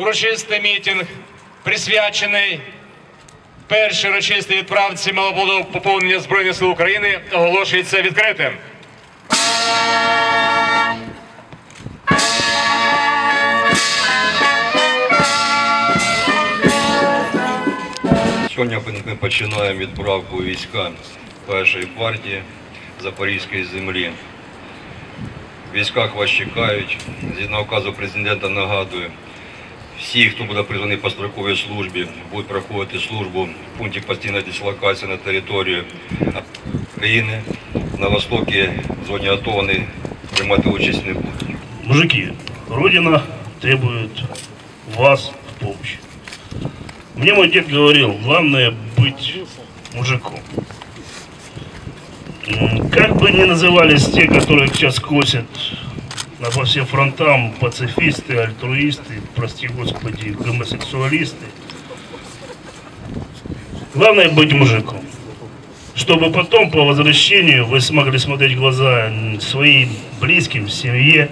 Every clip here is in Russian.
урочистий мітинг, присвячений першій урочистій відправці малого поповнення Збройних сил України, оголошується відкритим. Сьогодні ми починаємо відправку війська першої партії Запорізької землі. В військах вас чекають. Згідно указу президента нагадую, всі, хто буде призваний по строковій службі, будуть проходити службу в пункті постійної дислокації на території країни. На востокі, в зоні АТО, вони приймати участь не будуть. Мужики, Родина требует вас в помощи. Мне мой дед говорил, главное быть мужиком. Как бы ни назывались те, которые сейчас косят по всем фронтам, пацифисты, альтруисты, прости господи, гомосексуалисты, главное быть мужиком. Чтобы потом по возвращению вы смогли смотреть в глаза своим близким, семье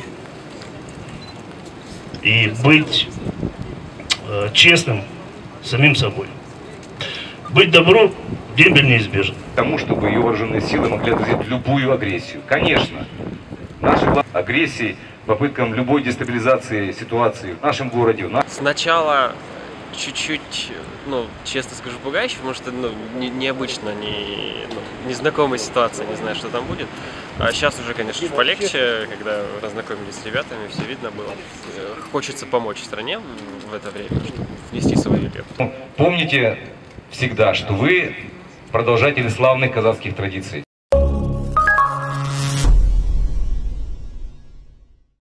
и быть честным самим собой. Быть добру дембель неизбежен. Тому, чтобы ее вооруженные силы могли отразить любую агрессию. Конечно, наши агрессии, попыткам любой дестабилизации ситуации в нашем городе. Сначала чуть-чуть, честно скажу, пугающе, потому что необычно, незнакомая ситуация, не знаю, что там будет. А сейчас уже, конечно, полегче, когда разнакомились с ребятами, все видно было. Хочется помочь стране в это время, чтобы внести свою лепту. Помните всегда, что вы продолжатели славных казахских традиций.